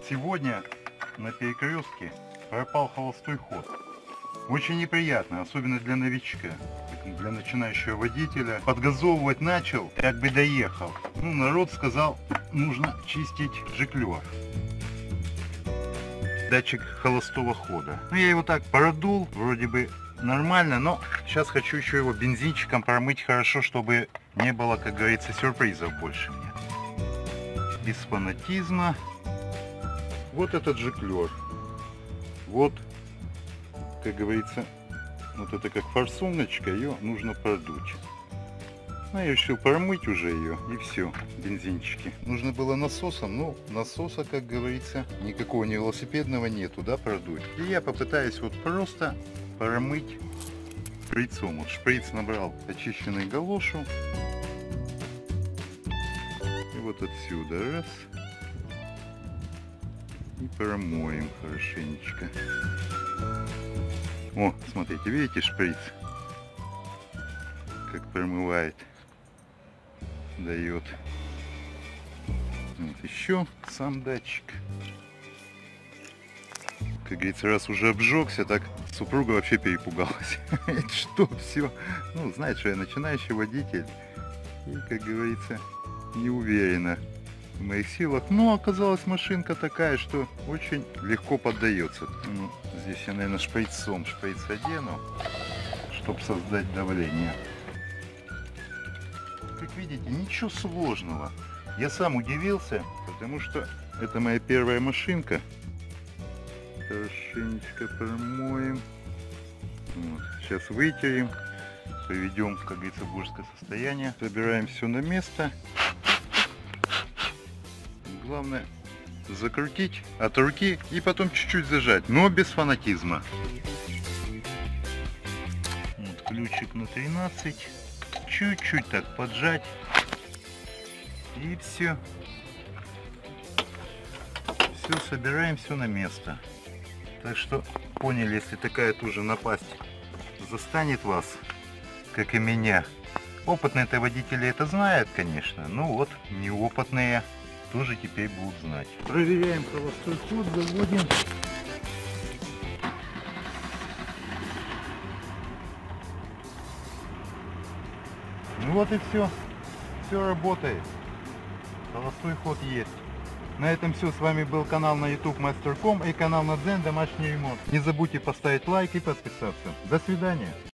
Сегодня на перекрестке пропал холостой ход. Очень неприятно, особенно для новичка, для начинающего водителя. Подгазовывать начал, как бы доехал. Ну, народ сказал, нужно чистить жиклер. Датчик холостого хода. Ну, я его так продул, вроде бы нормально, но сейчас хочу еще его бензинчиком промыть хорошо, чтобы не было, как говорится, сюрпризов больше мне. Без фанатизма. Вот этот жиклер. Вот, как говорится, вот это как форсуночка, ее нужно продуть. Ну, я решил промыть уже ее, и все, бензинчики. Нужно было насосом, но насоса, как говорится, никакого ни велосипедного нету, да, продуть. И я попытаюсь вот просто промыть шприцом. Вот шприц набрал очищенный галошу. И вот отсюда раз. И промоем хорошенечко. О, смотрите, видите шприц? Как промывает. Дает. Вот еще сам датчик. Как говорится, раз уже обжегся, так супруга вообще перепугалась. Что все? Ну, знает, что я начинающий водитель. И, как говорится, не уверена в моих силах. Но оказалась машинка такая, что очень легко поддается. Ну, здесь я, наверное, шприц одену, чтобы создать давление. Как видите, ничего сложного. Я сам удивился, потому что это моя первая машинка. Хорошенечко промоем. Вот. Сейчас вытерем, приведем, как говорится, в божеское состояние. Собираем все на место. Главное закрутить от руки и потом чуть-чуть зажать, но без фанатизма. Вот ключик на 13. Чуть-чуть так поджать. И все. Все, собираем все на место. Так что поняли, если такая тоже напасть застанет вас, как и меня. Опытные-то водители это знают, конечно. Ну вот, неопытные тоже теперь будут знать. Проверяем холостой ход, заводим. Ну вот и все. Все работает. Холостой ход есть. На этом все. С вами был канал на YouTube Master.com и канал на Дзен Домашний ремонт. Не забудьте поставить лайк и подписаться. До свидания.